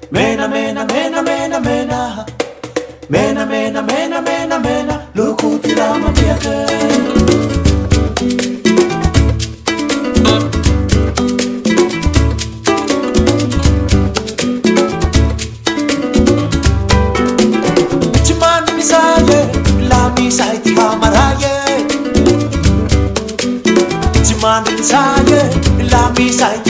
Mena mena mena mena mena mena mena mena mena mena luku tirama piake Chimani misaye la misai ti kamaraye Chimani misaye la misai